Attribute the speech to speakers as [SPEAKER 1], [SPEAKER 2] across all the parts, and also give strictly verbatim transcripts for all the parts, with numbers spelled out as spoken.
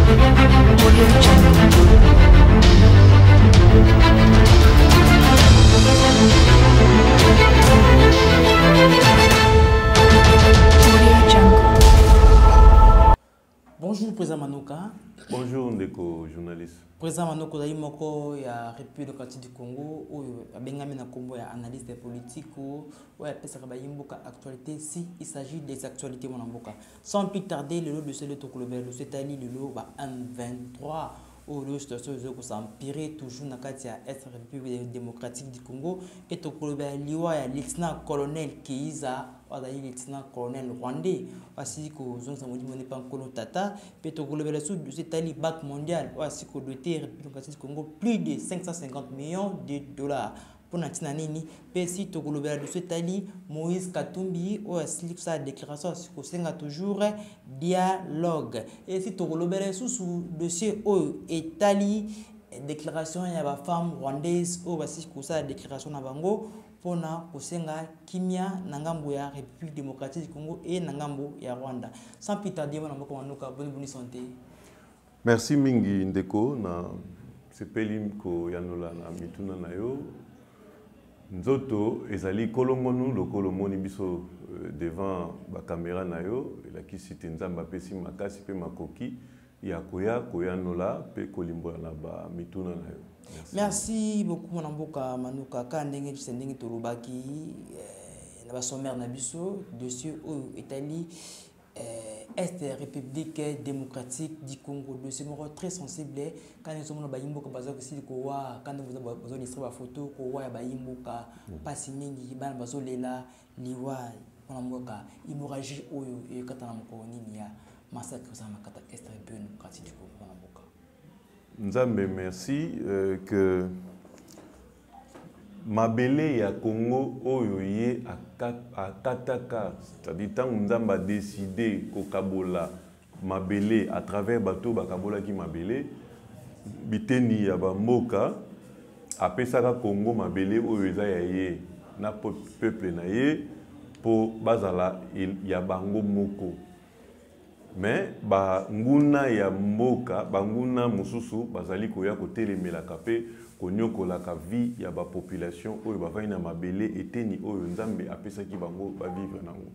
[SPEAKER 1] Bonjour, Président Manouka.
[SPEAKER 2] Bonjour, Ndeko, journaliste.
[SPEAKER 1] Président Manouka, il y a la République démocratique du Congo, où il y a une analyse des politiques, où il y a une actualité, si il s'agit des actualités. Sans plus tarder, le lot de ce global, c'est à dire le lot un vingt-trois, où le situation est empirée toujours dans la République démocratique du Congo, et au global, il y a le lieutenant-colonel Kiza. Le lieutenant-colonel rwandais, ainsi que nous avons dit que nous n'avons pas tata, puis au global sud de cette banque mondiale, ainsi que le Congo plus de cinq cent cinquante millions de dollars. Pour la Tinanini, puis si au global de cette Moïse Katumbi, ainsi que sa déclaration, c'est que toujours dialogue. Et si au global sous dossier Italie, déclaration il y a la femme rwandaise, ainsi que sa déclaration à Bango. Pona kosenga kimia nangambo ya République démocratique du Congo et nangambo ya Rwanda. Sans plus tarder, on a manuka bonne bonne santé.
[SPEAKER 2] Merci mingi Ndeko na sepelim ko yanola na mituna na yo. Nzoto ezali kolongonu lokolo moni biso devant ba caméra na yo la ki site nzamba pesi makasi pe makoki ya koya koyanola pe kolimbola na ba mituna na yo. Merci. Merci
[SPEAKER 1] beaucoup mon amboka manuka kandenge tsendenge torobaki na ba sommaire na biso dossier au Italie Est République démocratique du Congo, dossier très sensible quand nous sommes ba yimboka bazo aussi ko wa quand vous avez besoin de ba photo ko wa ba yimboka pasi mingi bana bazo lela liwa mon amboka hémorragie oyo e katana mko nini ya massacre za makata Est République démocratique du Congo mon amboka.
[SPEAKER 2] Nzambe merci euh, que mabele ya Congo oyo ye a kataka, c'est-à-dire tant Nzamba a décidé ko kabola mabele à travers bateau bakabola ki mabele biteni ya ba mboka apesaka Congo mabele oyo eza ya ye na peuple na ye po bazala ya bango moko. Mais ba nguna ya mboka banguna mususu bazali koya kotelemela kape konyokola ka vie ya ba population oyo ba vaina mabele eteni oyo Nzambe apesaki bango ba vivre nango.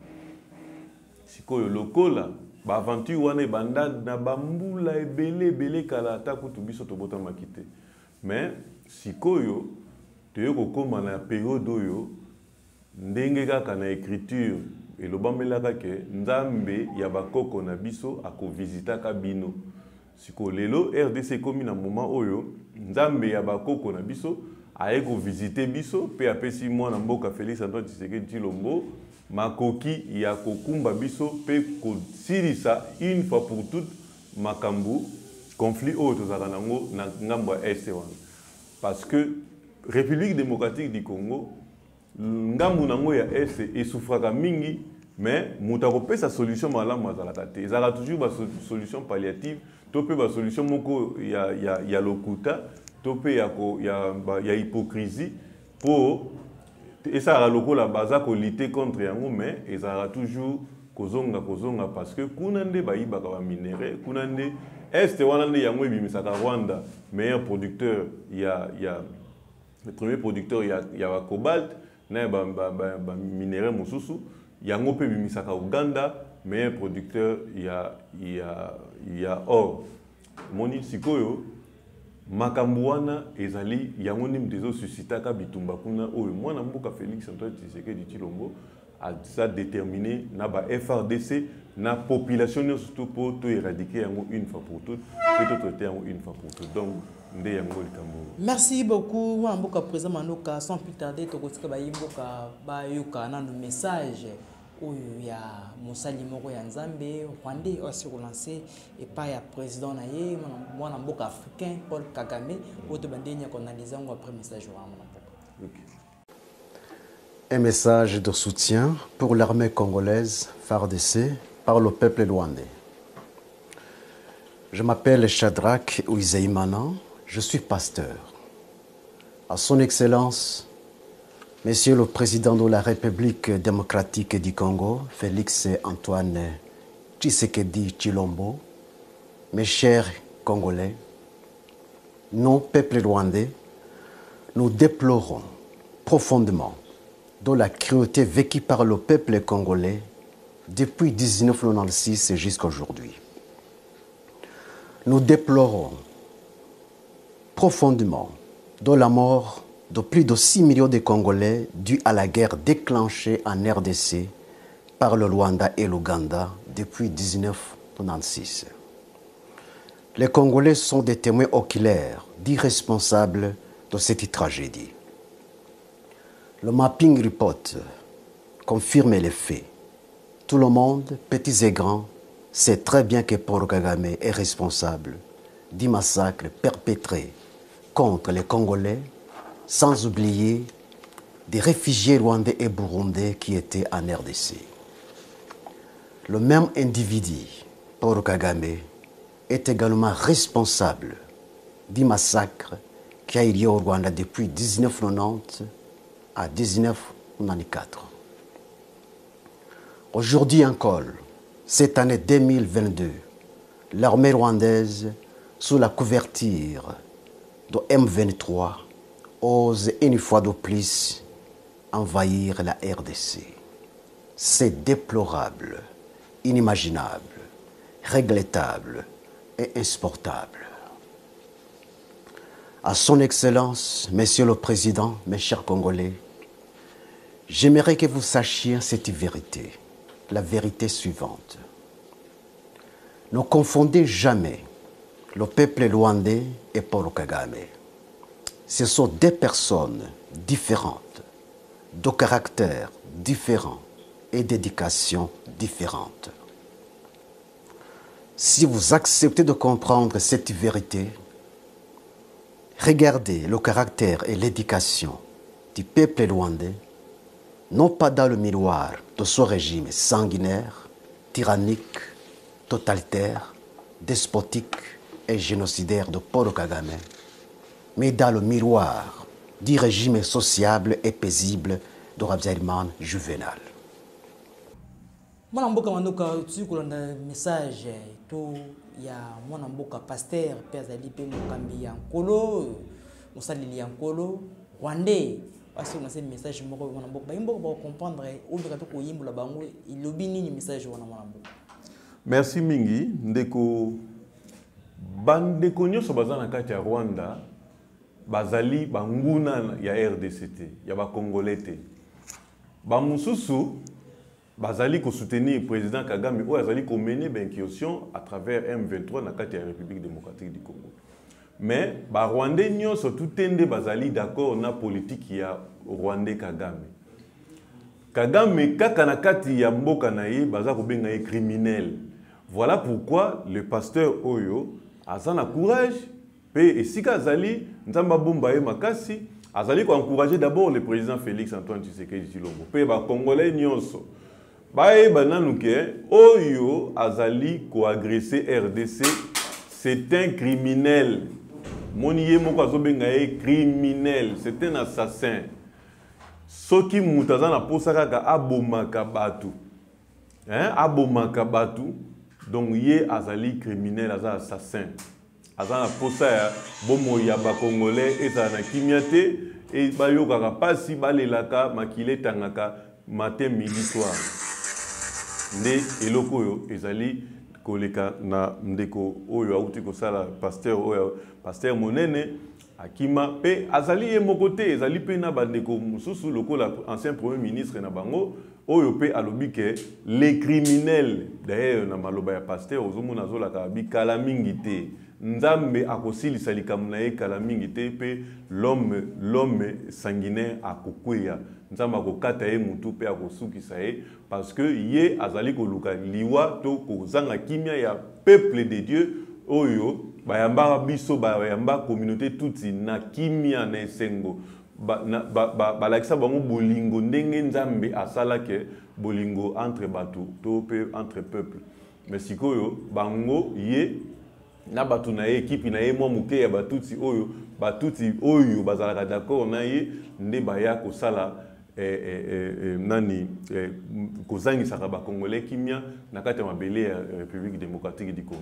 [SPEAKER 2] Sikoyo lokola ba aventure wana banda na bambula ebele ebele kala ta kutu biso tobota makite. Mais sikoyo toyo kokoma na période oyo ndenge kaka na écriture et le bambelaka ke Nzambe ya bakoko na biso ako visita kabino. Siko lelo R D C komi na moment oyo Nzambe ya bakoko na biso aeko visiter biso pe apesi mwana mboka Félix Antoine Tshisekedi Tshilombo makoki ya kokumba biso pe ko sirisa une fois pour toutes makambu conflit oyo tozaka nango na ngambo ya Est wana. Parce que République démocratique du Congo ngambu nango ya Est esufraka mingi. Mais mutako pe sa solution malamu azalaka te. Ezala toujours ba solution palliative, to pe ba solution moko ya ya ya lokuta, to pe ya ko ya ba, ya hypocrisie pour esa lokola baza ko lutter contre yango mais ezala toujours kozonga kozonga parce que kunande ba yibaka ba minéraux, kunande est wana nde yango ebimisaka Rwanda, meilleur producteur ya ya le premier producteur ya ya cobalt na ba ba, ba, ba minéraux mususu. Yango pe bimisaka Uganda, meilleur producteur il y a il y a il y a or. Moni sikoyo makambuana ezali yango nim dezo suscitaka bitumba kuna oyo mwana mboka Félix Antoine Tshisekedi Tshilombo a ça déterminé na ba F R D C na population surtout pour tout éradiquer yango une fois pour toutes, peut traiter yango une fois pour toutes. Donc nde yango likambo.
[SPEAKER 1] Merci beaucoup mwana mboka président Manouka, sans plus tarder tokotika ba yimboka ba yoka na no message oyo ya mosali moko ya Nzambe Rwandais aussi relancé et pas ya président na ye mwana mboka africain Paul Kagame oto bandenya ko analyser ngo après message wa mwana mboka.
[SPEAKER 3] Un message de soutien pour l'armée congolaise F A R D C par le peuple rwandais. Je m'appelle Shadrach Uizeimana, je suis pasteur. À son Excellence Monsieur le Président de la République démocratique du Congo, Félix Antoine Tshisekedi Tshilombo, mes chers Congolais, nous, peuple rwandais, nous déplorons profondément de la cruauté vécue par le peuple congolais depuis mille neuf cent quatre-vingt-seize jusqu'à aujourd'hui. Nous déplorons profondément de la mort de plus de six millions de Congolais due à la guerre déclenchée en R D C par le Rwanda et l'Ouganda depuis mille neuf cent quatre-vingt-seize. Les Congolais sont des témoins oculaires d'irresponsables de cette tragédie. Le mapping report confirme les faits. Tout le monde, petits et grands, sait très bien que Paul Kagame est responsable du massacre perpétré contre les Congolais, sans oublier des réfugiés rwandais et burundais qui étaient en R D C. Le même individu, Paul Kagame, est également responsable du massacre qui a eu lieu au Rwanda depuis mille neuf cent quatre-vingt-dix à mille neuf cent quatre-vingt-quatorze. Aujourd'hui encore, cette année deux mille vingt-deux, l'armée rwandaise, sous la couverture de M vingt-trois, ose une fois de plus envahir la R D C. C'est déplorable, inimaginable, regrettable et insupportable. À son Excellence, Monsieur le Président, mes chers Congolais, j'aimerais que vous sachiez cette vérité, la vérité suivante. Ne confondez jamais le peuple rwandais et Paul Kagame. Ce sont deux personnes différentes, de caractères différents et d'éducation différente. Si vous acceptez de comprendre cette vérité, regardez le caractère et l'éducation du peuple rwandais, non pas dans le miroir de ce régime sanguinaire, tyrannique, totalitaire, despotique et génocidaire de Paul Kagame, mais dans le miroir du régime sociable et paisible de Habyarimana Juvenal.
[SPEAKER 1] Mwana mboka mandoka tu kolanda message to ya mwana mboka pasteur Père Zali pe mokambi ya nkolo mosalili ya nkolo rwandais parce que c'est message moko mwana mboka ba mboka ba comprendre ou bien to ko yimbola bango ilobi nini message wana mwana mboka.
[SPEAKER 2] Merci mingi ndeko bandeko nyoso bazana kati ya Rwanda bazali banguna ya R D C T ya ba congolais te ba mususu bazali ko soutenir le président Kagame ou azali ko mener l'incursion à travers M vingt-trois na kati ya République démocratique du Congo. Mais ba Rwandais nyoso tutende bazali d'accord na politique ya Rwandais Kagame. Kagame kaka na kati ya mboka na ye baza ko benga ye criminel. Voilà pourquoi le pasteur Oyo azana courage pe esika azali nzamba bomba ye makasi azali ko encourager d'abord le président Félix Antoine Tshisekedi Tshilombo pe ba congolais nyonso bae bananuke Oyo azali ko agresser R D C, c'est un criminel. Moniye moko azobenga ye criminel, c'est un assassin. Soki mutazana posaka ka abomaka batu. Hein, abomaka batu. Donc ye azali criminel, azali assassin. Azana posa ya bomo ya ba congolais ezana kimiate et bayoka ka pasi balelaka makile tangaka matin midi soir. Nde eloko oyo ezali koleka na ndeko oyo auti ko sala pasteur oyo pasteur monene akima pe azali ye mokote ezali pe na bandeko mususu lokola ancien premier ministre na bango oyo pe alobi ke les criminels d'ailleurs na maloba ya pasteur ozomona zolaka bi kala mingi te nzambe akosilisa likambo na ye kala mingi te pe l'homme l'homme sanguinaire akokweya nzambe akokata ye mutu pe akosukisa ye parce que ye azali koluka liwa to kozanga kimia ya peuple de Dieu oyo bayamba biso bayamba communauté tuti na kimia na esengo balakisa bango bolingo ndenge nzambe asalake bolingo entre bato to pe entre peuple mais sikoyo bango ye na batu na ye ekipi na ye mwa muke ya batuti oyo batuti oyo bazalaka d'accord na ye nde baya kosala eh, eh, eh, nani eh, kozangisaka ba congolais kimia na kati ya mabele ya République démocratique du Congo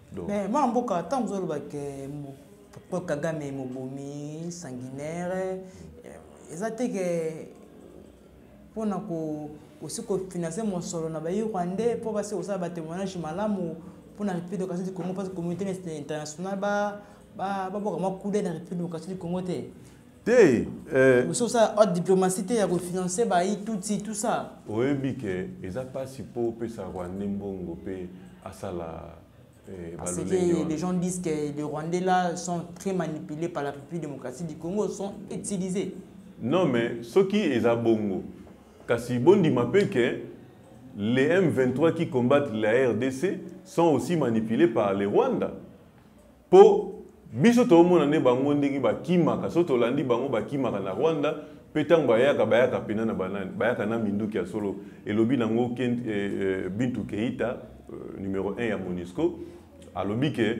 [SPEAKER 1] Mais moi, en beaucoup de temps, vous avez que Kagame est mobomi, sanguinaire. Exactement que pour nous aussi financer mon solo na bayi rwandais pour passer au ça témoignage malamu pour la République démocratique du Congo parce que la communauté internationale ba ba ba vraiment couler dans la République démocratique du Congo té
[SPEAKER 2] té
[SPEAKER 1] euh so ça haute diplomatie ya refinancer bayi tout tout ça
[SPEAKER 2] oui bike eza pas si pour pesa rwandais mbongo pe asala
[SPEAKER 1] parce que les gens disent que les Rwandais là sont très manipulés par la République démocratique du Congo, sont utilisés.
[SPEAKER 2] Non mais ce qui est à bongo kasi bondi m'appelle que les M vingt-trois qui combattent la R D C sont aussi manipulés par les Rwandais. Pour biso to mona ne bango ndingi ba kimaka so to landi bango ba kimaka na Rwanda petang bayaka bayaka pena na banane bayaka na minduki ya solo elobi nango Kent Bintou Keita numéro un ya MONUSCO alobi ke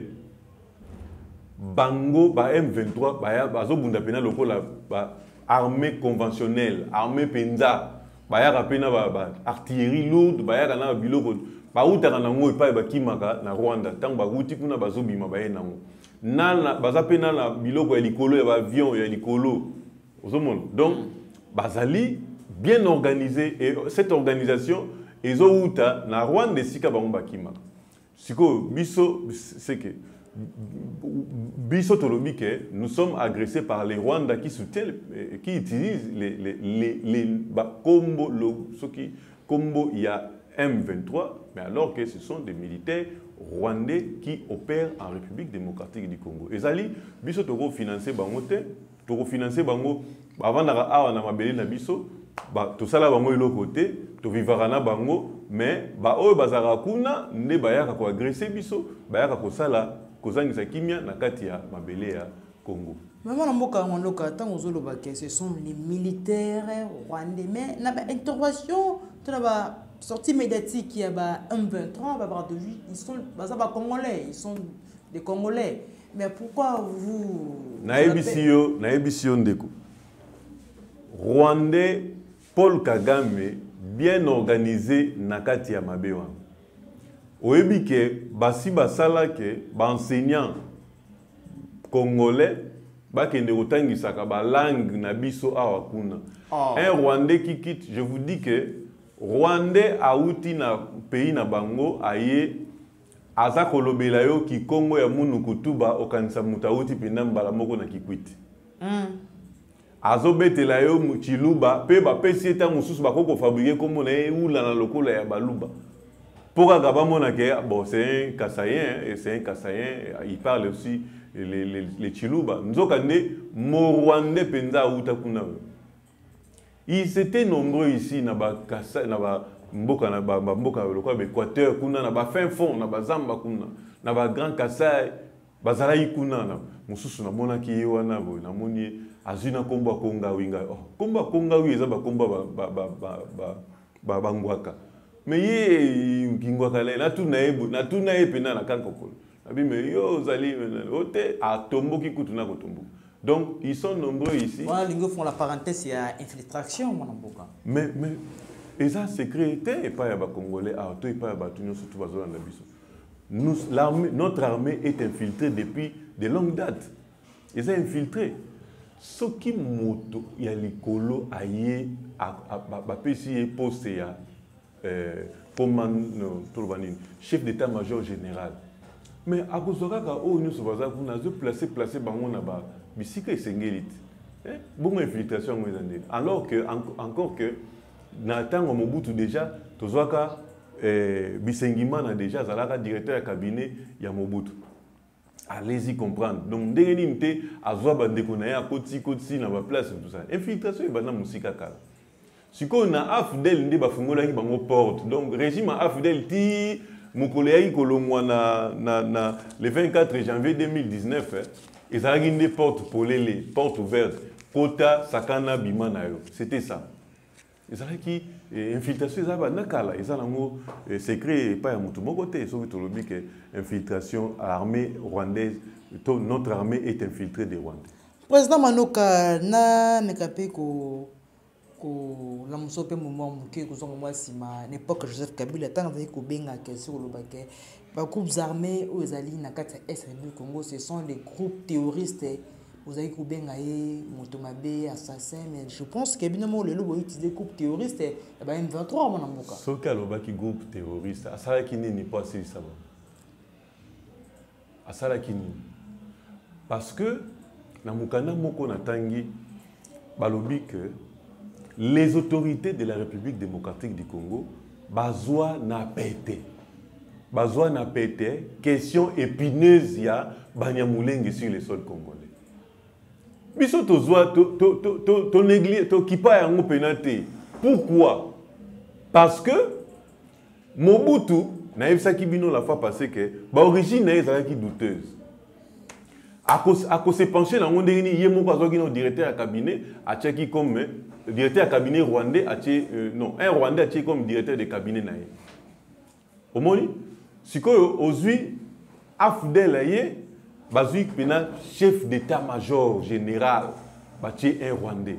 [SPEAKER 2] bango ba M vingt-trois baya bazo bunda pena lokola ba armée conventionnelle armée penza bayaka pena ba, ba artillerie lourde bayaka na biloko ba utaka nango epai ba kimaka na Rwanda tant ba uti kuna bazo bima baye nango na baza pena na biloko ya likolo ya ba avion ya likolo ozomona donc bazali bien organisé et cette organisation ezo uta na Rwanda sika bango ba kimaka siko biso c'est que biso tolobi que nous sommes agressés par les Rwandais qui soutiennent qui utilisent les les les les ba combo le ce qui combo il y a M vingt-trois mais alors que ce sont des militaires rwandais qui opèrent en République démocratique du Congo. Ezali biso toko financer bango te toko financer bango avant na awa na mabeli na biso ba to sala bango eloko te to vivara na bango mais ba oyo bazara kuna nde bayaka ko agresser biso bayaka ko sala kozangisa kimia na kati ya mabele ya Congo.
[SPEAKER 1] Maman na mboka ngoloka tant ozolo ba que ce sont les militaires rwandais mais na ba intervention to na ba sortie médiatique qui a ba M vingt-trois ba ba de vue ils sont baza ba congolais ils sont des congolais mais pourquoi vous
[SPEAKER 2] na ebisio na ebisio ndeko Rwandais Paul Kagame bien organisé na kati ya mabewa oyebi ke basi basala ke ba enseignant congolais ba kende kotangisaka ba langue na biso awa kuna oh. Un Rwandais qui quitte je vous dis que Rwandais a outi na pays na bango aye aza kolobela yo ki Congo ya munu kutuba okanisa mutauti penda mbala moko na kikwiti mm. Azobetela yo muchiluba pe ba pesi eta mususu bakoko fabriquer comme na eula na lokola ya baluba pour gaba mona ke bon c'est un Kassaïen et c'est un Kassaïen il parle aussi les les les chiluba nzokande mo Rwandais penza uta kuna ils étaient nombreux ici na ba Kassa na ba mboka na ba mboka lokola ba Équateur kuna na ba fin fond na ba Zamba kuna na ba Grand Kassai bazala ikuna na mususu na mona ki wana bo na moni azina komba konga winga oh komba konga wi eza ba komba ba ba ba ba ba bangwaka mais ye ngingwaka la na tuna ebo na tuna epena na kankokolo abi mais yo zali ote a tomboki kutuna ko tombo donc ils sont nombreux ici
[SPEAKER 1] voilà les gars font la parenthèse il y a infiltration mon mboka
[SPEAKER 2] mais mais et ça sécurité et pas ya ba congolais a to et pas ya ba tunyo surtout bazola na biso nous l'armée notre armée est infiltrée depuis de longues dates ils sont infiltrés ce qui moto ya likolo aye ba pesi poste ya euh commandant chef d'état-major général mais à cause de ça o nous se baza kuna zo placer placer bango na ba bisika esengelite eh bon infiltration ngezande alors que encore que na tango Mobutu déjà tozwaka euh bisengima na déjà zalaka directeur ya cabinet ya Mobutu. Allez-y comprendre. Donc, ndenge ni mte azwa bandeko na ya koti koti na ba place tout ça. Infiltration ebana musika kala. Siko na afdel nde bafungola ki bango porte. Donc régime afdel ti mukole ya kolongwa na na na le vingt-quatre janvier deux mille dix-neuf eh, ezalaki nde porte polele, porte ouverte, kota sakana bima na yo. C'était ça. Ezalaki eh, infiltration ezaba nakala, ezalango eh, secret pas ya mutu moko te, soki tolobi ke infiltration à l'armée rwandaise, notre armée est infiltrée des Rwandais.
[SPEAKER 1] Président Manoka na mekape ko ko la musope moment muke ko zongo mwasi ma n'époque Joseph Kabila tant que ko benga question lo baké ba groupes armés aux alliés na kati S R D Congo ce sont des groupes terroristes vous avez ko benga ye motomabe assassin mais je pense que binomo le lobo utiliser groupe terroriste ba M vingt-trois mon amboka
[SPEAKER 2] soka lo baki groupe terroriste asala kini ni pas si ça va asala kini parce que na mukanda moko na tangi balobi que les autorités de la République démocratique du Congo bazwa na pété bazwa na pété question épineuse ya Banyamulenge sur le sol congolais biso tozwa to to to to néglige to kipa yango penate pourquoi parce que Mobutu na yebisaki bino la fois passée que ba origine na ezalaki douteuse à cause à cause se pencher dans monde ni yemo kwa zoki no directeur à cabinet a tchaki comme directeur à cabinet rwandais a tché euh, non un rwandais a tché comme directeur de cabinet na ye omoni sikoyo ozui afdel aye bazui pena chef d'état-major général ba tché un rwandais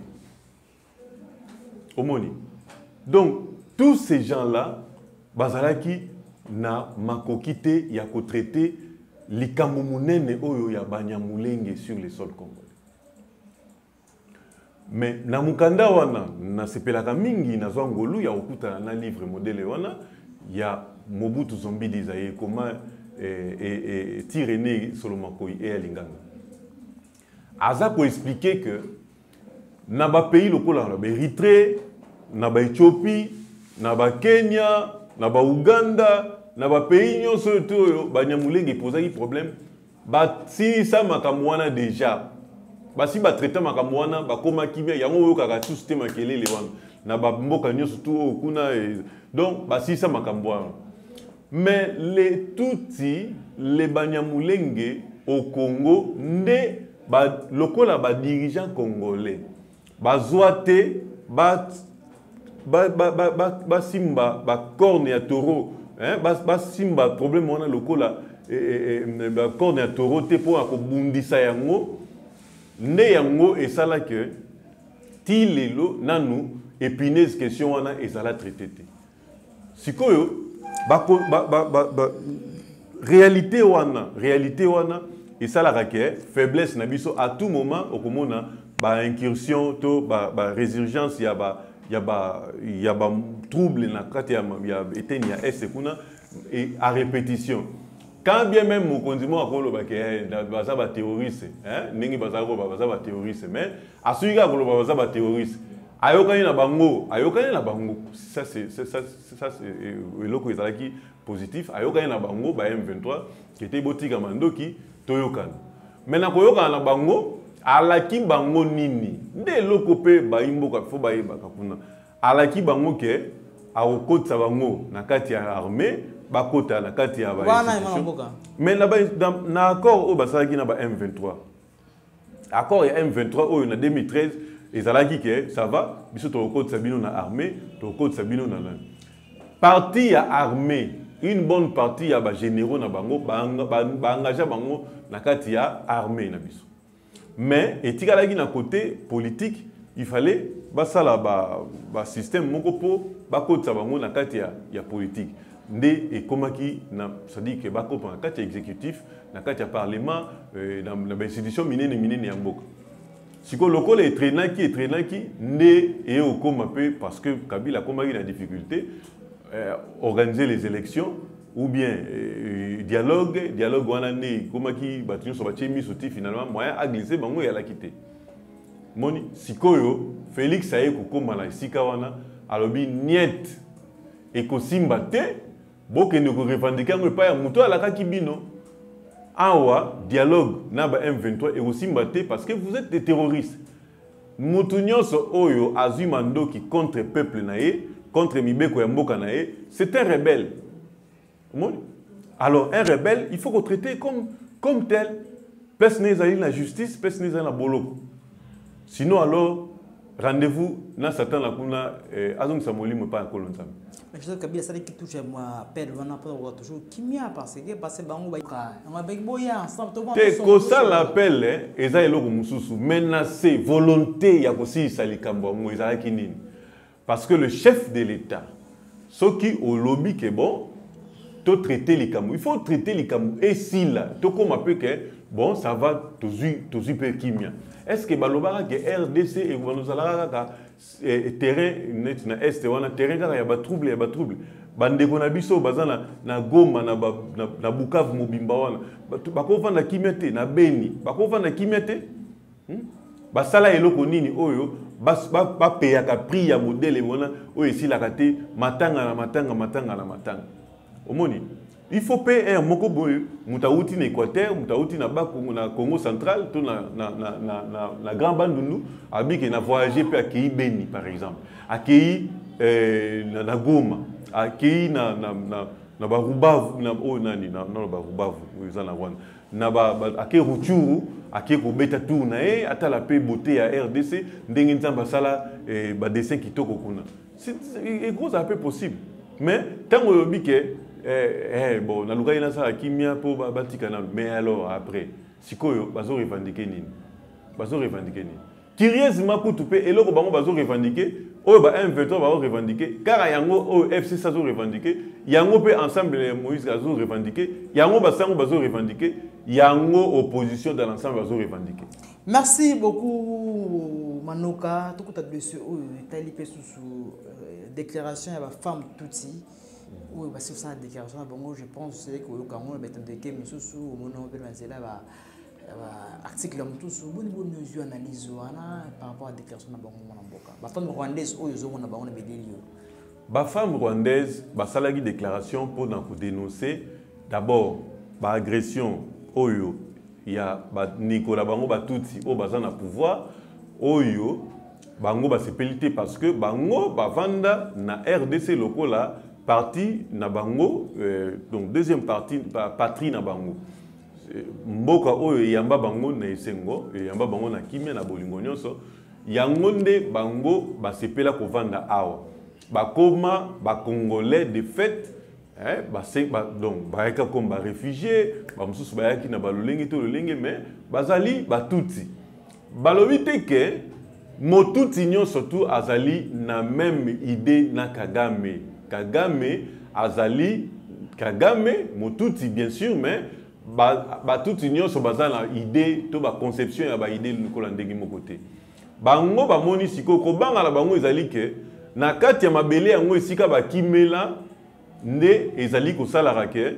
[SPEAKER 2] omoni donc tous ces gens là bazalaki na makokite ya ko traiter likambo munene oyo ya Banyamulenge sur le sol congolais. Mais na mukanda wana na sepelaka mingi na zwangolu ya okuta na livre modèle wana ya Mobutu Zombi Dizaye comment et et et Tirene Solomakoi et Alinganga. Aza ko expliquer que na ba pays lokola na Erythrée, na ba Éthiopie, na ba Kenya, na ba Uganda na ba pays nyonso to Banyamulenge posaki problème ba si ça makamwana déjà ba si ba traiter makamwana ba koma kimia yango yo kaka tout système makelele wana na ba mboka nyonso to kuna donc ba si ça makamwana mais les Tutsi les Banyamulenge au Congo nde ba lokola ba dirigeant congolais ba zoate ba ba ba ba ba simba ba corne ya taureau. Hein, bas bas simba problème on a lokola et ba corne ya taureau te po akobundisa yango nde yango esala que ti lelo nanu épineuse question wana ezala traité te sikoyo ba ba ba ba réalité wana réalité wana esala que faiblesse na biso à tout moment okomona ba incursion to ba ba résurgence ya ba il y a ba il y a ba trouble na kati ya ya eteni ya est kuna et à répétition quand bien même mon condiment akolo ba ke baza ba terroriste hein ningi baza ko baza ba terroriste mais asuika ko baza ba terroriste ayokani na bango ayokani na bango ça c'est ça ça c'est loko ezalaki positif ayokani na bango ba M vingt-trois qui était botika mandoki toyokana mais na koyokana na bango alaki bango nini nde loko pe ba imboka fo ba yeba kapuna alaki bango ke akokotisa bango na kati ya armée bakota na kati ya ba mais na ba na accord o basalaki na ba M vingt-trois accord ya M vingt-trois oyo na deux mille treize ezalaki ke ça va biso to okotisa bino na armée to okotisa bino na na partie ya armée une bonne partie ya ba généraux na bango ba ba engagé bango na kati ya armée na biso. Mais etikala na côté politique, il fallait basala ba ba système moko po ba kotsa bango na kati ya ya politique. Ndé et komaki na ça dit que ba kopa na kati exécutif, na kati ya parlement, euh, dans la institution minene minene ya mboka. Siko lokole est traînant qui est traînant qui ndé et au koma pe parce que Kabila komaki na difficulté euh, organiser les élections ou bien euh, dialogue dialogue wana né comment qui batinyo so batie mi soti finalement moyen a glisser bango ya la quitter moni sikoyo Félix aye kokoma na sika wana alobi niet et ko simba te bokende ko revendiquer ngo pa ya muto alaka kibino awa dialogue na ba M vingt-trois et ko simba te parce que vous êtes des terroristes mutu nyonso oyo azui mandoki contre peuple nae contre mibeko ya mboka nae c'est un rebelle. Alors, un rebelle, il faut qu'on traite comme, comme tel. Personne n'est la justice, personne n'est la bolo. Sinon, alors, rendez-vous dans Satan la kuna, Azong Samoli me pas en colonne.
[SPEAKER 1] Mais je sais que Kabila, ça qui touche moi, appelle, on a pas toujours qui m'y a passé, parce que bango baika, on a avec boya ensemble, tout le monde.
[SPEAKER 2] Te ko ça l'appelle, eza eloko mususu, menacé, volonté ya kosi sali kambo mo eza kinini. parce que le chef de l'État, ce qui au lobby qui est bon, tu traiter les camous. Il faut traiter les camous. Et si là, tu comme un peu que, bon, ça va, tu es peu kimia. Est-ce que balobara que R D C et nous allons terrain net na est wana terrain il y a pas trouble, il y a pas trouble. Bande ko na biso bazana na Goma na na Bukavu mobimba wana. Ba ko vanda kimete na Beni, ba ko vanda kimete. Ba sala eloko nini oyo ba ba payer ka prix ya modèle wana oyo ici la kate matanga na matanga matanga na matanga. Omoni, il faut payer un moko boy, mutauti na Équateur, mutauti na Bakongo na Congo central, to na na na na na, na Grand Bandundu, abiki na voyager pe accueilli Beni par exemple, accueilli euh, na, na Goma, accueilli na na na na Barubavu na oh nani na na Barubavu, uza na wana. Na ba accueilli Rutshuru, accueilli ko beta tour na e ata la pe beauté à R D C, ndenge nzamba sala eh, ba dessin kitoko kuna. C'est gros un peu possible. Mais tant que bike Eh, eh, bon, na luka ina sa kimia po batika na mais alors après sikoyo bazo revendiquer nini bazo revendiquer nini curieusement kutu pe eloko bango bazo revendiquer o ba M vingt-trois bazo revendiquer car yango o F C ça zo revendiquer yango pe ensemble Moïse bazo revendiquer yango basango bazo revendiquer yango opposition dans l'ensemble bazo revendiquer.
[SPEAKER 1] Merci beaucoup Manoka tukuta dessus o tali pe sous déclaration ya ba femme tutsi. Oui, parce que ça déclaration je pense que le Cameroun est en décès, mais sous au moment où c'est là, article tout sous bonne bonne mesure analyse par rapport à la déclaration de la femme rwandaise où ils ont na bango na bedeli.
[SPEAKER 2] La femme rwandaise, ba salagi déclaration pour dénoncer d'abord ba agression oyo il y a ba Nicolas bango ba tutsi au bazana pouvoir oyo bango ba sepelité parce que bango ba vanda na R D C lokola parti na bango euh, donc deuxième partie patrie na bango mboka oyo yamba bango na esengo yamba bango na kimia na bolingo nyonso yango nde bango basepela kovanda awa bakoma ba congolais de fait hein ba ba donc baeka comme ba réfugiés ba mususu bayaki na balolenge to lolenge mais bazali batuti balobi te ke motuti nyonso surtout azali na même idée na Kagame. Kagame, Azali, Kagame, Motuti bien sûr, mais ba, ba toute union sur base na idée, to ba conception ya ba idée Nicolas Ndenge mokote. Bango ba moni siko ko banga la bango ezali ke na kati ya mabele yango esika ba kimela nde ezali ko sala rake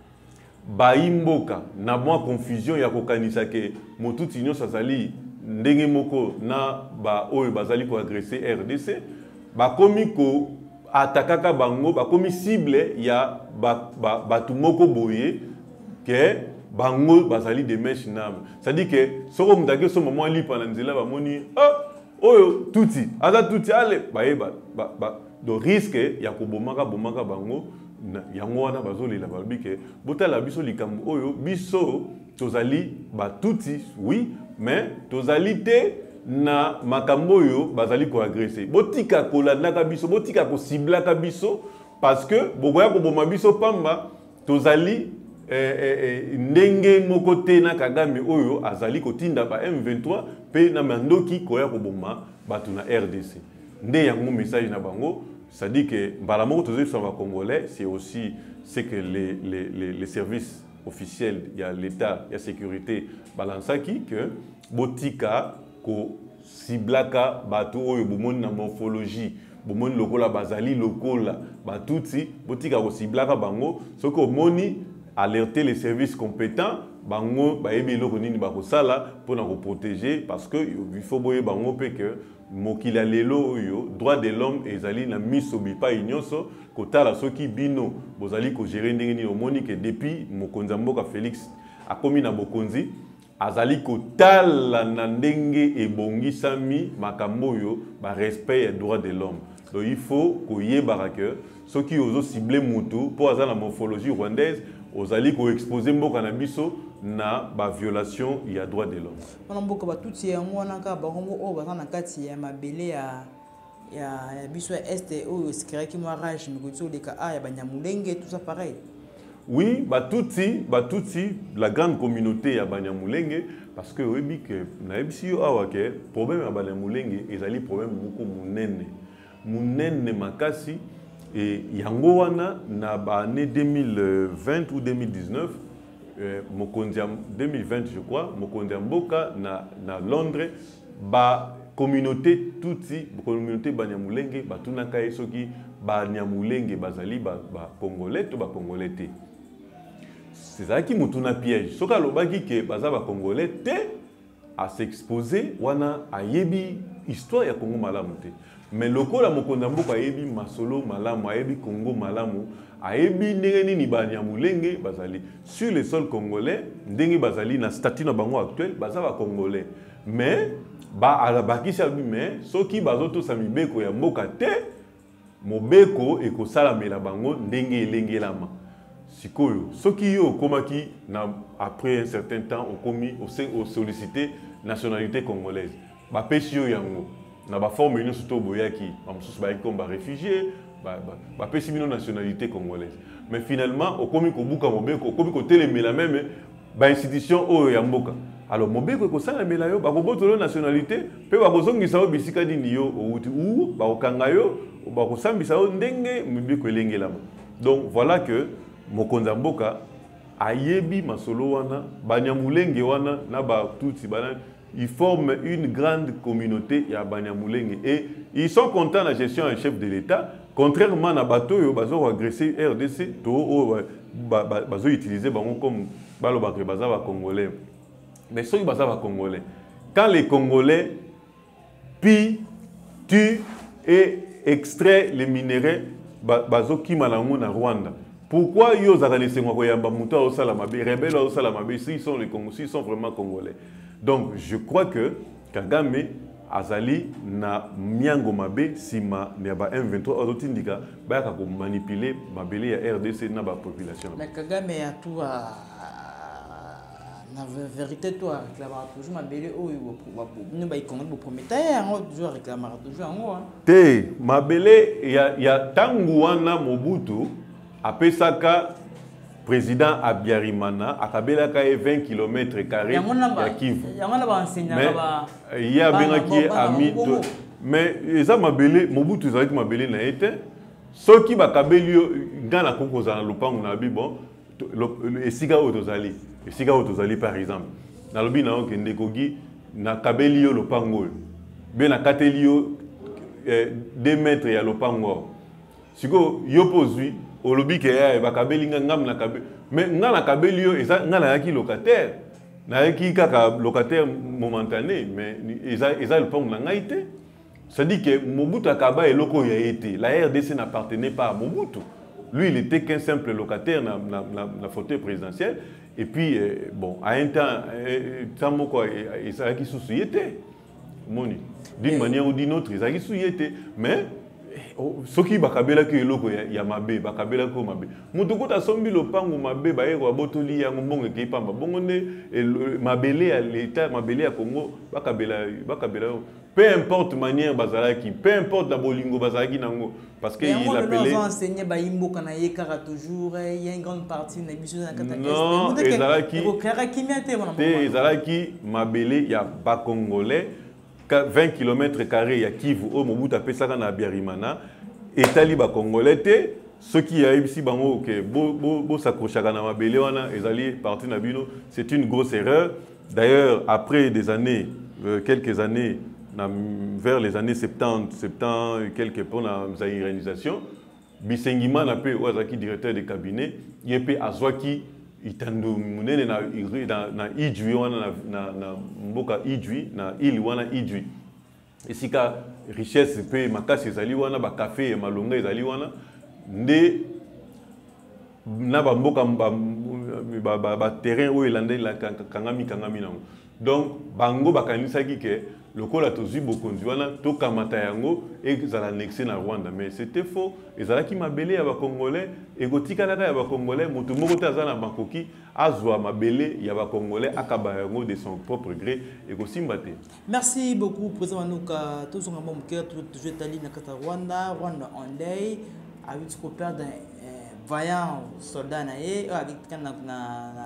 [SPEAKER 2] ba imboka na mwa confusion ya ko kanisa ke Motuti union sazali ndenge moko na ba oyo bazali ko agresser R D C ba komiko atakaka bango bakomi cible ya ba ba batumoko boye ke bango bazali de mèche nam c'est-à-dire que soko mutake so moment li pendant nzela ba moni ah oyo tuti aza tuti ale baye ba ba do risque ya kobomaka bomaka bango yango wana bazolela balobi ke botala biso likambo oyo biso tozali ba tuti oui mais tozali te na makambo yo bazali ko agresser botika kolandaka biso botika ko ciblaka biso parce que bokoya ko boma biso pamba tozali eh, eh, ndenge moko te na Kagame oyo azali kotinda ba M vingt-trois pe na mandoki koya ko boma batu na R D C nde yango message na bango ça dit que mbala moko tozali sur ba congolais c'est aussi c'est que les les les, les services officiels il y a l'état il y a sécurité balansaki que botika ko siblaka batu oyo bomoni na morphologie bomoni lokola bazali lokola batuti botika ko siblaka bango soko omoni alerter les services compétents bango bayebi eloko nini bakosala pour na ko protéger parce que il faut boye bango pe que mokila lelo oyo droit de l'homme ezali na miso bipa nyonso kotala soki bino bozali ko gérer ndenge ni omoni que depuis mokonzi mboka Félix akomi na bokonzi azali kotala na ndenge ebongisami makambo yo ba respect ya droit de l'homme donc il faut koyeba que ceux qui ozo cibler mutu pour azala morphologie rwandaise ozali ko exposer mboka na biso na ba violation ya droit de l'homme
[SPEAKER 1] on mboka ba tuti ya mwana ka ba ngo o ba na kati ya mabele ya ya biso est o skiraki mo rage mikoto de ka a ya banyamulenge tout ça pareil.
[SPEAKER 2] Oui, Batouti, Batouti, la grande communauté à Banyamulenge, parce que oui, que na ebisi yo awa ke problème à Banyamulenge, ezali problème beaucoup munene. munene makasi et yango wana na ba année deux mille vingt ou deux mille dix-neuf euh, mokonzi deux mille vingt je crois mokonzi mboka na na Londres ba communauté tuti communauté banyamulenge batunaka esoki banyamulenge bazali ba, ba congolais to ba congolais te c'est ça qui mutuna piège soka lobaki ke baza ba congolais te à s'exposer wana ayebi histoire ya Congo malamu te mais lokola mokonzi mboka ayebi masolo malamu ayebi Congo malamu ayebi ndenge nini banyamulenge bazali sur le sol congolais ndenge bazali na statut na bango actuel baza ba congolais mais ba alabakisa bi mais soki bazoto sa mibeko ya mboka te mobeko ekosalamela bango ndenge elengelama sikoyo soki yo komaki na après un certain temps okomi au sollicité nationalité congolaise ba pesi yo yango na ba forme une surtout boyaki ba mususu ba comme ba réfugié ba ba pesi bino nationalité congolaise mais finalement okomi kobuka mobeko okomi ko telemela même ba institution oyo ya mboka alors mobeko ko sala mela yo ba ko botolo nationalité pe ba ko zongisa o bisika dini yo outi ou ba ko kanga yo ba ko sambisa o ndenge mobeko elengelama donc voilà que mokonzi mboka ayebi masolo wana banyamulenge wana na ba tutsi bana ils forment une grande communauté ya banyamulenge et ils sont contents de la gestion en chef de l'État contrairement à bateau yo bazo agresser R D C to bazo utiliser bango comme balo bakre baza ba congolais mais ceux qui baza ba congolais quand les congolais pillent tuent et extraient les minéraux bazo kimalango na Rwanda. Pourquoi ils ont laissé moi koyamba muta au salamabe rebelle au salamabe s'ils sont les Congolais, s'ils sont vraiment congolais. Donc je crois que Kagame azali na miango mabe sima ne ba M vingt-trois azotindika ba ka ko manipuler mabele ya R D C na ba population.
[SPEAKER 1] Mais Kagame a tout à na vérité toi réclamera toujours mabele o ne ba ikongo bo prometteur on toujours réclamera toujours en
[SPEAKER 2] te mabele ya ya tangu wana Mobutu apesaka président Abiyarimana akabelaka vingt kilomètres carrés ya Kivu. Mais il y a bien qui ami mais eza mabele Mobutu ezalaki mabele na ete soki bakabeli yo ngana kokoza na lopango na bi bon esika oyo tozali esika oyo tozali par exemple na lobi na okende kogi na kabeli yo lopango oyo be na kateli yo deux mètres ya lopango siko yo pozwi olobi ke ya bakabeli ngam na kabeli mais ngana kabeli yo eza ngana yaki locataire na yaki kaka locataire momentané mais eza eza le pont na ngaité ça dit que Mobutu akaba eloko ya été la R D C n'appartenait pas à Mobutu lui il était qu'un simple locataire na na na fauteuil présidentiel et puis euh, bon à un temps tant moko eza ki société moni d'une manière ou d'une autre eza ki société mais soki bakabela ke eloko ya mabe bakabela ko mabe mutu kota sombi lopango mabe ba yeko botoli yango mbongo ke pamba bongo ne mabele ya l'état mabele ya Congo bakabela bakabela peu importe manière bazalaki peu importe la bolingo bazalaki nango parce que il appelait
[SPEAKER 1] on enseigné ba imboka na yekara toujours il y a une grande partie na biso na kata
[SPEAKER 2] non ezalaki
[SPEAKER 1] ko kara kimiate wana
[SPEAKER 2] ezalaki mabele ya ba congolais vingt kilomètres carrés ya Kivu au Mobutu apesaka na Abiyarimana etali ba congolais te ceux qui a ici bango que bo bo bo s'accrochaka na mabele wana ezali parti na bino c'est une grosse erreur d'ailleurs après des années euh, quelques années na, vers les années soixante-dix soixante-dix quelques pour la zaïranisation Bisengima na pe wazaki directeur de cabinet yepe azwaki itandu munene na na na ijwi wana na na mboka ijwi na ili wana ijwi esika richesse pe makasi ezali wana ba café ya malonga ezali wana nde na ba mboka ba ba, ba terrain oyo elande la kangami kangami nango donc bango bakanisaki ke lokola tozwi bokonzi wana tokamata yango ezala annexé na Rwanda mais c'était faux ezalaki mabele ya ba congolais ekotikalaka ya ba congolais moto moko te azala na makoki azwa mabele ya ba congolais akaba yango de son propre gré ekosimba te.
[SPEAKER 1] Merci beaucoup président Manuka tozonga mo mukera toujours tali na kata Rwanda Rwanda on day avec ce père d'un vaillant soldat naé avec na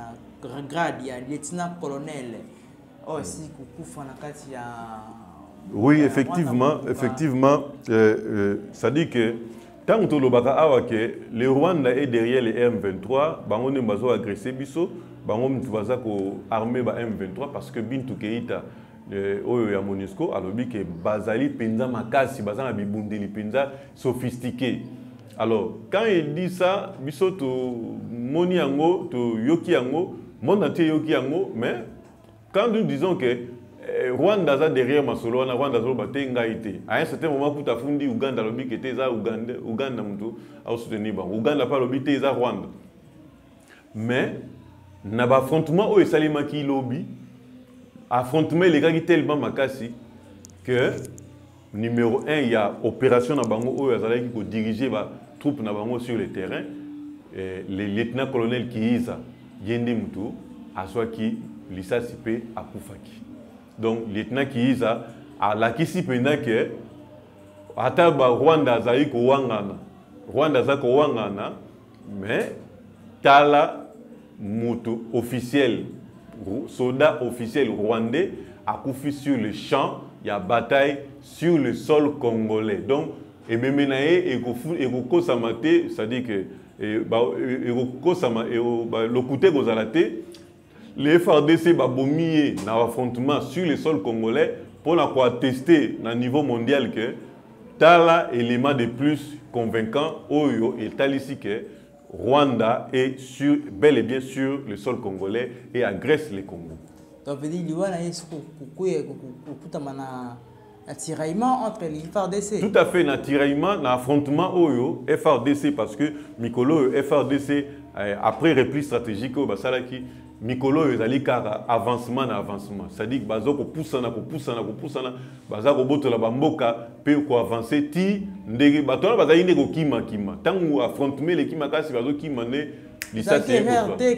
[SPEAKER 1] na grade ya lieutenant colonel aussi kukufa na kati ya
[SPEAKER 2] Oui, effectivement, effectivement, euh, euh, ça dit que tant que le Rwanda est derrière les M vingt-trois, on est agressé, on est armé M vingt-trois parce que Bintou Keïta, au MONUSCO, a dit que Bazali Penza Makasi, Bazali Bundeli Penza sophistiqué. Alors, quand il dit ça, biso to moni yango, to yoki yango, monde entier yoki yango, mais quand nous disons que eh, Rwanda za derrière Masolo, Rwanda zo bate ngaite. À un certain moment, pour ta fundi Uganda lobi que t'es za Uganda, Uganda mutu a soutenir ba. Uganda pas lobi t'es za Rwanda. Mais na ba affrontement o esalima ki lobi, affrontement les gars qui tellement makasi que numéro un, il y a opération na bango o yazalaki ko diriger ba troupes na bango sur le terrain. Et le lieutenant-colonel Kiiza Yendi Mutu a soit qui lisa sipe a Koufaki. Donc lieutenant Kiiza a la kisi pendant que ata ba Rwanda zaï ko wangana. Rwanda za ko wangana mais tala mutu officiel soldat officiel rwandais a koufi sur le champ, il y a bataille sur le sol congolais. Donc, et même et Eko Samate, c'est-à-dire que Eko Sama et le côté Gozalate, les F A R D C va bomber dans l'affrontement sur le sol congolais pour tester à niveau mondial que tala élément de plus convaincant Oyo et talici que Rwanda est sur, bel et bien sur le sol congolais et agresse les Congo.
[SPEAKER 1] Donc, vous dites qu'il y a un tiraillement entre les F A R D C.
[SPEAKER 2] Tout à fait, un tiraillement, un affrontement Oyo, F A R D C, parce que Mikolo, F A R D C, après repli stratégique, Mikolo, ils allaient car avancement na avancement. C'est-à-dire que bazo ko poussana ko poussana ko poussana, baza ko boto la bamboka pe ko avancer ti ndege batona baza inde ko kima kima. Tant ou affrontement les kima kasi bazo kima ne lisa c'est
[SPEAKER 1] R R T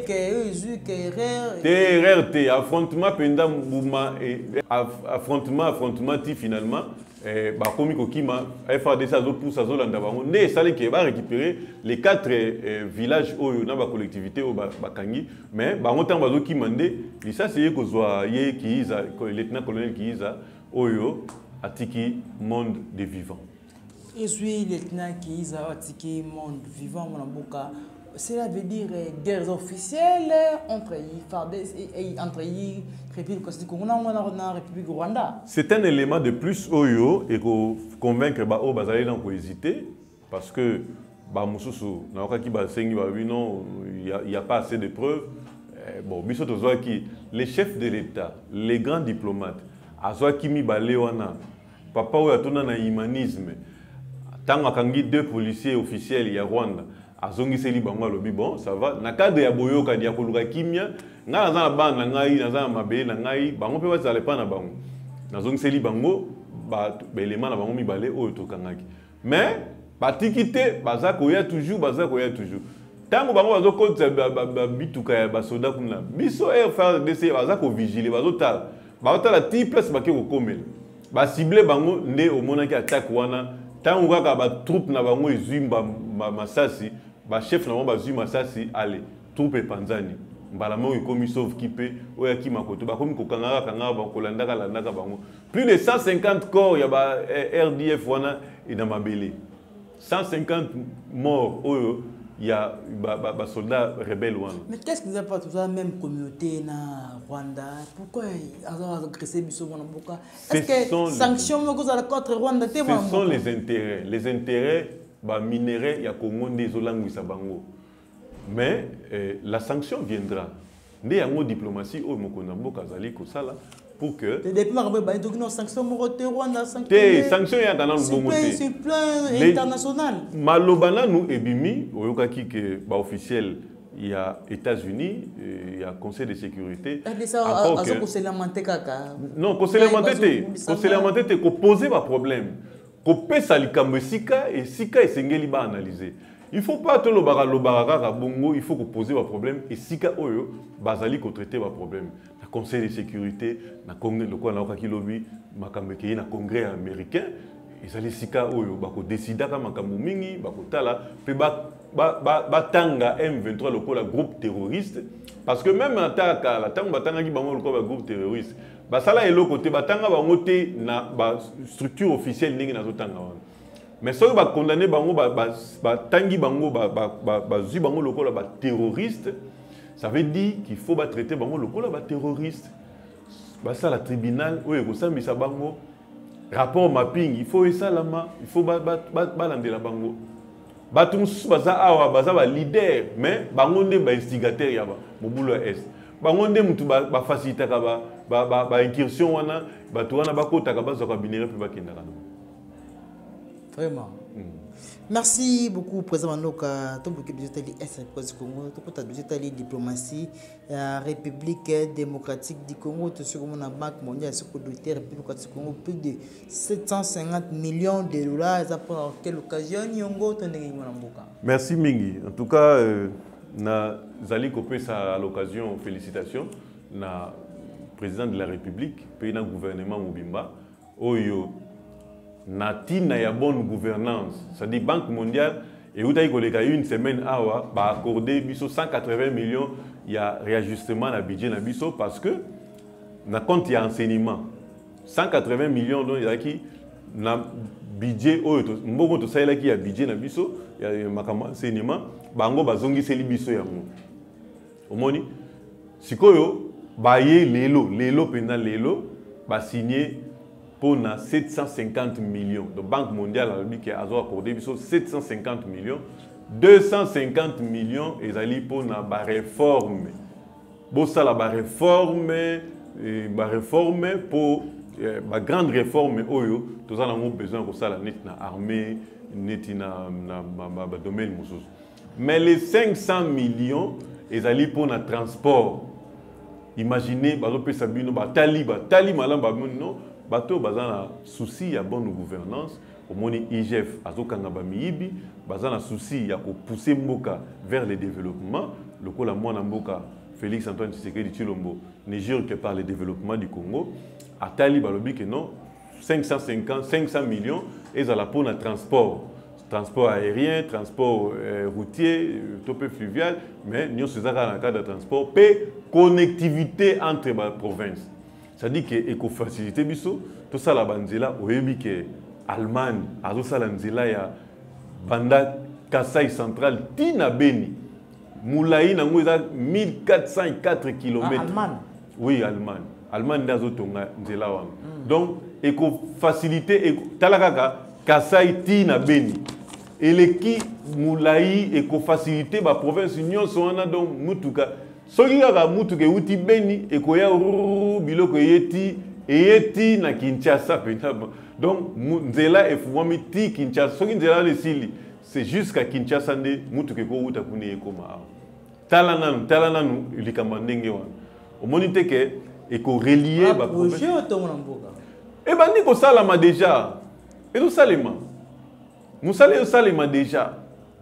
[SPEAKER 1] que R R
[SPEAKER 2] T R R T affrontement pendant mouvement et affrontement affrontement ti finalement eh ba komi ko kima F A R D C azo poussa zo landa bango ne sale ke ba récupérer les quatre eh, villages oyo na ba collectivité o ba kangi mais ba ngotan bazo kimande lisa c'est ko zwa ye Kiiza le lieutenant colonel Kiiza oyo atiki monde des vivants.
[SPEAKER 1] Je suis le lieutenant Kiiza atiki monde vivant mon mboka. Cela veut dire guerres officielles entre F A R D C et entre République République Rwanda. C'est
[SPEAKER 2] un élément de plus oyo et qu'on convaincre ba o bazali dans hésiter parce que ba mususu na okaki ba sengi ba non il y a pas assez de preuves. Bon biso to zwa ki les chefs de l'État, les grands diplomates azwa ki mi balé wana papa oyo atona na humanisme tant akangi deux policiers officiels ya Rwanda azongi seli bango lobi bon ça va na cadre ya boyoka dia koluka kimia nga na bana ngai na za mabele na ngai bango pe bazale pa na bango nazongi seli bango ba belema na bango mibale oyo to kangaki mais batikite baza koya toujours baza koya toujours tango bango bazo kotsa bituka ya basoda kuna biso F A R D C baza ko vigiler bazo tala bazo tala ti place bake ko komela ba cibler bango nde omonaki attaque wana tango kaka ba troupe na bango ezimba masasi ba chef na bango bazwi masasi allez troupe panzani mbala mo ikomi sauve kipe oya ki makoto ba komi kokanga kanga ba kolandaka landaka bango plus de cent cinquante corps ya ba R D F wana et dans mabele cent cinquante morts oyo il y a des soldats rebelles.
[SPEAKER 1] Mais qu'est-ce que vous avez pas toute la même communauté na Rwanda? Pourquoi ils ont agressé Bisso Mwanamboka? Est-ce que les sanctions contre Rwanda?
[SPEAKER 2] Ce sont les intérêts. Les intérêts bah, minéraux, il y a Congo des Olangu Sabango. Mais euh, la sanction viendra. Il y a une diplomatie au Mokonambo Kazali Kosala pour que.
[SPEAKER 1] Depuis que sanctions Rwanda
[SPEAKER 2] sanctions sanctions il y a dans le bon côté.
[SPEAKER 1] C'est plein international.
[SPEAKER 2] Malobana nous ebimi oyokaki que ba officiel il y a États-Unis, il y a Conseil de sécurité. Non, Conseil lamenté, Conseil lamenté ko poser ba problème. Ko pesa likambo sika et sika esengeli ba analyser. Il ne faut pas tout le barra le barra bongo, il faut que poser un problème et si ka oyo bazali ko traiter un problème. Le Conseil de sécurité, na congrès le quoi na okaki lobby, makambe ki na congrès américain, ezali sika oyo bako décider ka makambo mingi, bako tala pe ba ba ba batanga M vingt-trois lokola groupe terroriste parce que même attaque la tango batanga ki bango lokola groupe terroriste ba sala elo côté batanga bango te na ba structure officielle ningi na zotanga wana mais soki ba condamner bango ba ba tangi bango ba ba ba zi bango lokola ba terroriste ça veut dire qu'il faut ba traiter bango lokola ba terroriste ba sala tribunal oyo ko sambisa bango rapport mapping il faut ça là il faut ba ba ba landela bango batunsu baza awa baza ba leader mais bango nde ba instigateur ya ba mobulo est bango nde mutu ba ba faciliter ka ba ba ba incursion wana batu wana bakota ka bazo ka binere pe bakenda kana
[SPEAKER 1] vraiment merci beaucoup président Manoka to beaucoup de tali S du Congo to kota de tali diplomatie la République démocratique du Congo to sur mon banque mondiale sur de République du Congo plus de sept cent cinquante millions de dollars ça pour quelle occasion yongo to ndenge mboka.
[SPEAKER 2] Merci mingi en tout cas euh, na zali kopé ça à l'occasion félicitations na président de la République pays na gouvernement Mobimba oyo natina ya bonne gouvernance ça dit Banque mondiale et où il une semaine awa ba accordé biso cent quatre-vingts millions il y a réajustement na budget na biso parce que na compte il y a enseignement cent quatre-vingts millions donc il y a qui na budget oyo mboko to ça qui a budget na biso il y a makama enseignement bango bazongi seli biso ya mo omoni sikoyo ba ye lelo lelo pena lelo ba signer pour sept cent cinquante millions. La Banque mondiale a accordé sept cent cinquante millions. deux cent cinquante millions et allé pour la réforme. Bon ça la réforme, la réforme pour la grande réforme oyo. Tout ça nous besoin de ça la net na armée, net na na domaine mususu. Mais les cinq cents millions et allé pour le transport. Imaginez, bah on peut s'abîmer, bah tali, bah tali malam bah non. Bateau bazana souci ya bonne gouvernance au moni I G F azokanga ba miyibi bazana souci ya ko pousser mboka vers le développement le ko la mwana mboka Félix Antoine Tshisekedi Tshilombo ne jure que par le développement du Congo atali balobi que non cinq cent cinquante cinq cents millions et za la pour le transport transport aérien transport euh, routier topé fluvial mais nous c'est ça dans le cadre de transport pe connectivité entre les provinces. Ça dit que éco-facilité biso, tout ça la banzela, oyebi que Allemagne, a tout ça la nzela ya banda Kasai central, tina beni, moulaï na ngouza mille quatre cent quatre kilomètres.
[SPEAKER 1] Ah, Allemagne.
[SPEAKER 2] Oui, Allemagne. Allemagne d'azo tonga nzela wa. Donc éco-facilité, talakaka Kasai tina beni. Et les qui moulaï éco-facilité ba province union soana donc mutuka. Soki kaka mutu ke uti beni ekoya biloko yeti eyeti na Kinshasa pena donc nzela efumami ti Kinshasa soki nzela le sili c'est jusqu'à Kinshasa nde mutu ke ko uta kuni ekoma tala nanu tala nanu likamba ndenge wana omoni te ke eko relier ba
[SPEAKER 1] projet otomona mboka
[SPEAKER 2] e bandi ko salama déjà et tout salema musale yo salema déjà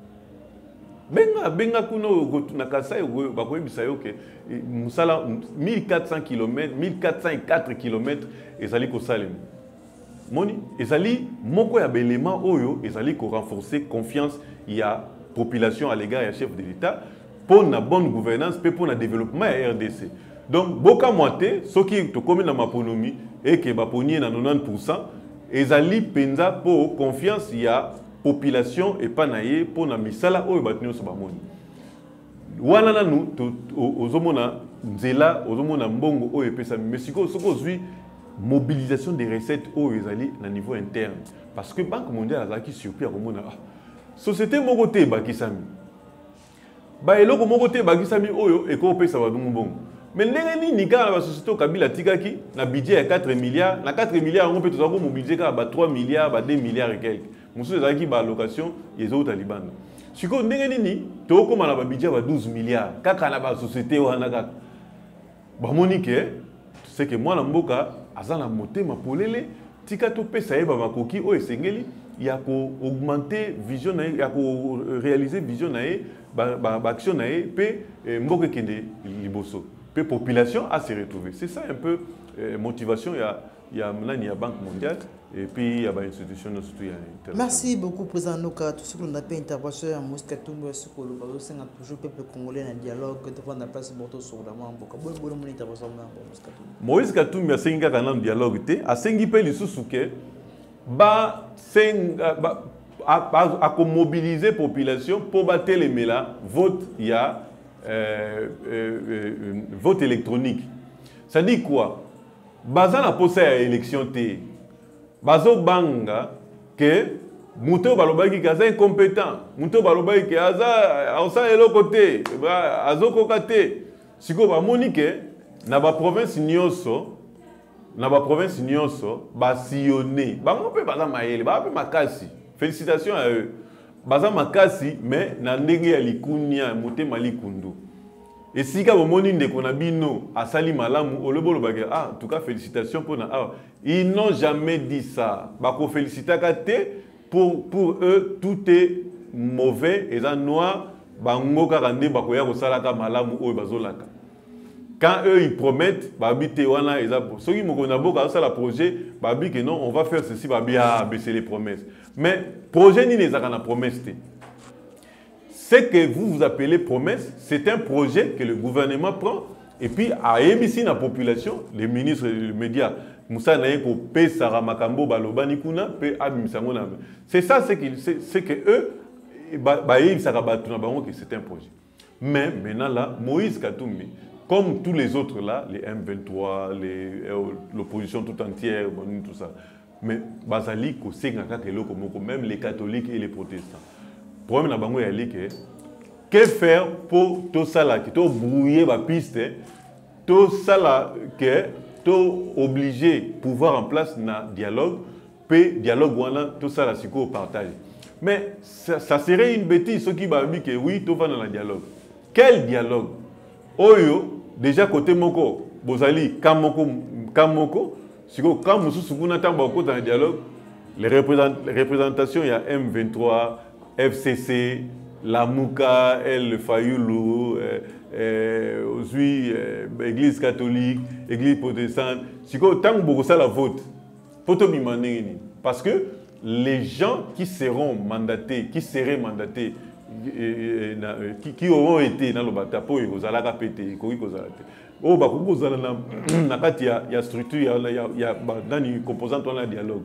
[SPEAKER 2] benga benga kuno na Kasai bakoyebisa yo ke musala mille quatre cents kilomètres mille quatre cent quatre kilomètres ezali ko salema moni ezali moko ya belema oyo ezali ko renforcer confiance ya population à l'égard ya chef de l'État pour na bonne gouvernance pe pour na développement ya R D C donc boka moite soki to komi na maponomi et que baponier na quatre-vingt-dix pour cent ezali penza pour confiance ya population et pas naïe pour na misala oyo batinyo so bamoni wana nanu ozomona nzela ozomona mbongo oyo pesa mesiko soko zui mobilisation des recettes oyo ezali na niveau interne parce que Banque mondiale azaki surpris akomona ah, société moko te bakisami ba eloko moko te bakisami oyo eko pesa ba mbongo mais ndenge nini kala ba société Kabila tikaki na budget ya quatre milliards na quatre milliards on peut tout mobiliser ka ba trois milliards ba deux milliards et quelques musu ezaki ba allocation yezo Taliban siko ndenge nini to koma na ba budget ba douze milliards kaka na ba société wana kaka ba monique c'est que moi na mboka azana motema polele tika to pesa yeba makoki o esengeli ya ko augmenter vision na ya ko réaliser vision na e ba ba action na e pe mboka kende liboso pe population a se retrouver c'est ça un peu euh, motivation ya ya mnani ya Banque mondiale et puis il y a des institutions surtout.
[SPEAKER 1] Merci beaucoup président Noka, tout ce qu'on a fait intervention à Mouska Toumbo sur le bateau, c'est toujours peuple congolais un dialogue de prendre la place pour tout sur la main. Beaucoup de monde intervention à Mouska Toumbo.
[SPEAKER 2] Moïse Katumbi a cinq ans dans dialogue té, a cinq pays les sous-souké, ba cinq ba à mobiliser population pour battre les mélas, vote il y a euh, euh, euh, vote électronique. Ça dit quoi? Bazan a posé à élection té. Bazo banga que Mouto Balobaki kaza incompétent. Mouto Balobaki ki aza aza elo côté, azo kokate. Siko ba monique na ba province nyonso, na ba province nyonso ba sillonné. Ba mo pe baza maele, ba pe makasi. Félicitations à eux. Baza makasi mais na ndenge ya likunya motema likundu. Et si ka bomoni ndeko na bino asali malamu olobolo bake ah en tout cas félicitations pour na ah ils n'ont jamais dit ça bako félicitaka te pour pour eux tout est mauvais et ça noir bango kaka nde bako ya kosalaka malamu oyo bazolaka quand eux ils promettent babi te wana eza soki moko na boka ça la projet babi que non on va faire ceci babi ah baisser les promesses mais projet ni les na promesse te. Ce que vous vous appelez promesse, c'est un projet que le gouvernement prend et puis à émissi la population, les ministres et les médias, Moussa Naeko, P. Sarah Makambo, Balobani Kuna, P. Abimsangona. C'est ça, c'est que eux, c'est un projet. Mais maintenant là, Moïse Katumbi, comme tous les autres là, les M vingt-trois, l'opposition tout entière, tout ça, mais Basali, même les catholiques et les protestants. Le problème na bango ya like que faire pour tout ça là qui to brouiller la piste tout ça là que to obligé pouvoir en place na dialogue pe dialogue wana tout ça là siko partage mais ça, ça serait une bêtise ceux qui va dire que oui tout va dans le dialogue quel dialogue oyo déjà côté moko bozali kamoko kamoko siko kam mususu kuna tamba ko dans le dialogue les représentations il y a M vingt-trois F C C, la Mouka, El Fayoulou, euh, euh, aussi euh, Église catholique, Église protestante. Si tant que ça la vote, parce que les gens qui seront mandatés, qui seraient mandatés, euh, euh, qui, qui auront été dans le batapo, ils vont aller péter, ils vont aller oh bah comment vous allez na il y a il y a structure il y a il y a dans les composantes on a dialogue.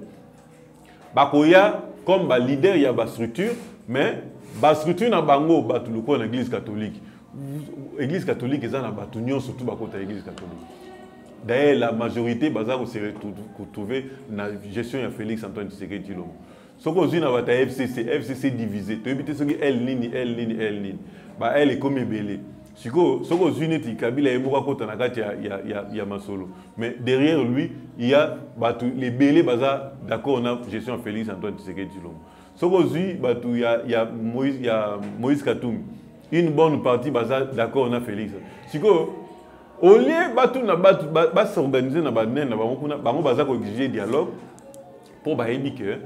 [SPEAKER 2] Bakoya comme bah leader il y a ba structure mais la structure na bango batu loko na église catholique. Église catholique est na batu nyon surtout ba kota église catholique. D'ailleurs la majorité baza ko se retrouver na gestion ya Félix Antoine Tshisekedi Tshilombo. Soko zina bata F C C, F C C divisé. To ebité soki L ligne, L ligne, L ligne. Ba elle est comme belé. Siko soko zina ti Kabila e moka kota na kati ya ya ya, ya Masolo. Mais derrière lui, il y a batu les belé baza d'accord on a gestion ya Félix Antoine Tshisekedi Tshilombo. Il y a Moïse, il y a Moïse Katumbi. Une bonne partie, d'accord, on a Félix. Si au lieu de s'organiser, on va exiger dialogue pour que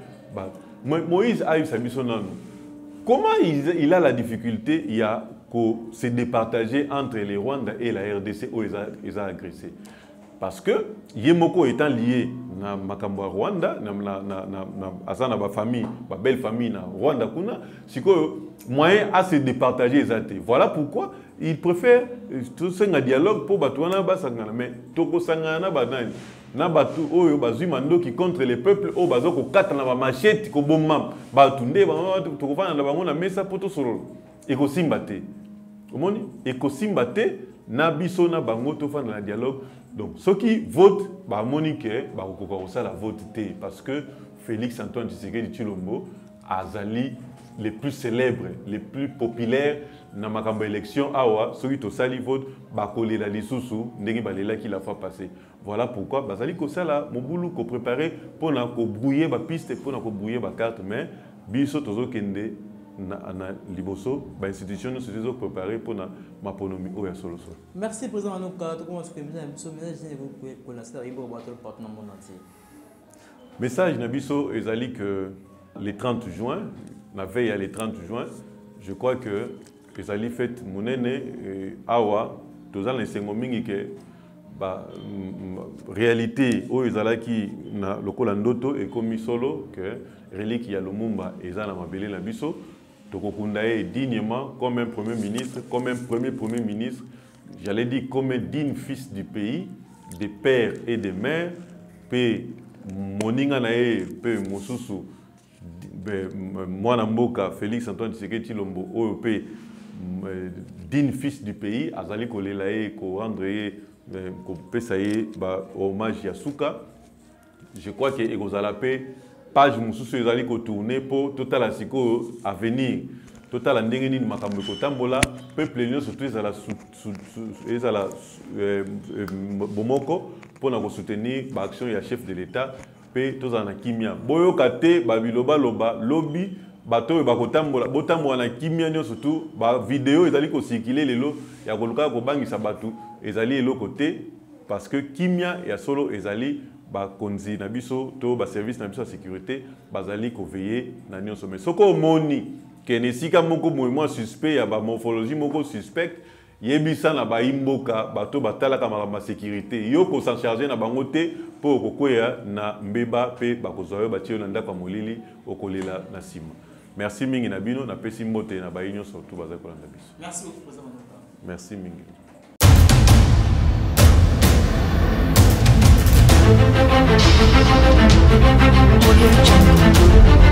[SPEAKER 2] Moïse a eu sa mission. Comment il a la difficulté il y a que se départager entre les Rwandais et la R D C où ils ont agressé? Parce que Yemoko étant lié na makambo Rwanda, na na na na asana ba famille, ba belle famille na Rwanda kuna, siko moyen à se départager exacté. Voilà pourquoi il préfère tout ça un dialogue pour batouana ba sangana mais toko sangana ba nani na batu oyo bazui mando qui contre les peuples o bazoko kata na ba machette ko bomam batunde ba toko fana na bango na mesa poto solo eko simbate. Omoni eko simbate na biso na bango to fana na dialogue. Donc, ceux qui votent, bah, Monique, bah, ça la vote parce que Félix Antoine Tshisekedi Tshilombo a zali les plus célèbres, les plus populaires dans ma élection. Awa, ceux qui ont sali vote, bah, collé la lissousou, n'est pas là qui l'a fait passer. Voilà pourquoi, bah, zali ko sala, mon boulot ko préparer pour na ko brouiller ma piste, pour na ko brouiller ma carte, mais biso tozo kende na na liboso ba institution nous se préparer pour na maponomi o ya solo solo. Merci président Anoka, to comment se que message message vous pouvez pour l'instant il va battre partenaire monde entier. Message na biso ezali que le trente juin, la veille à le trente juin, je crois que ezali fête monene awa tozala nsengo mingi que ba réalité oyo ezalaki na lokola ndoto ekomi solo que relique ya Lumumba eza na mabele na biso tokokunda ye dignement comme un premier ministre, comme un premier premier ministre, j'allais dire comme un digne fils du pays, des pères et des mères, pe moninga na ye pe mosusu mwana mboka Félix Antoine Tshisekedi Tshilombo oyo pe digne fils du pays azali kolela ye ko rendre ye ko pesa ye ba hommage ya suka. Je crois que ekozala pe page mosusu ezali ko tourner pour total asiko avenir total ndenge nini makambo kotambola peuple nyonso surtout ezala ezala bomoko pour na ko soutenir ba action ya chef de l'état pe tozala na kimia boyoka te babiloba loba lobby bato bakotambola botambola na kimia nyonso surtout ba vidéo ezali ko circuler lelo ya koluka ko bangisa batu ezali eloko te parce que kimia ya solo ezali ba konzi na biso to ba service na biso ya sécurité bazali ko veiller na nyonso mais soko moni ke nesika moko mouvement suspect ya ba morphologie moko suspect yebisa na ba imboka bato batalaka ma sécurité yo ko s'en charger na bango te pour kokoya na mbeba pe bakozwa yo batio na ndako molili okolela na sima. Merci mingi na bino na pesi mbote na ba union surtout bazako na biso.
[SPEAKER 1] Merci beaucoup président.
[SPEAKER 2] Merci mingi.
[SPEAKER 4] Audio Jungle.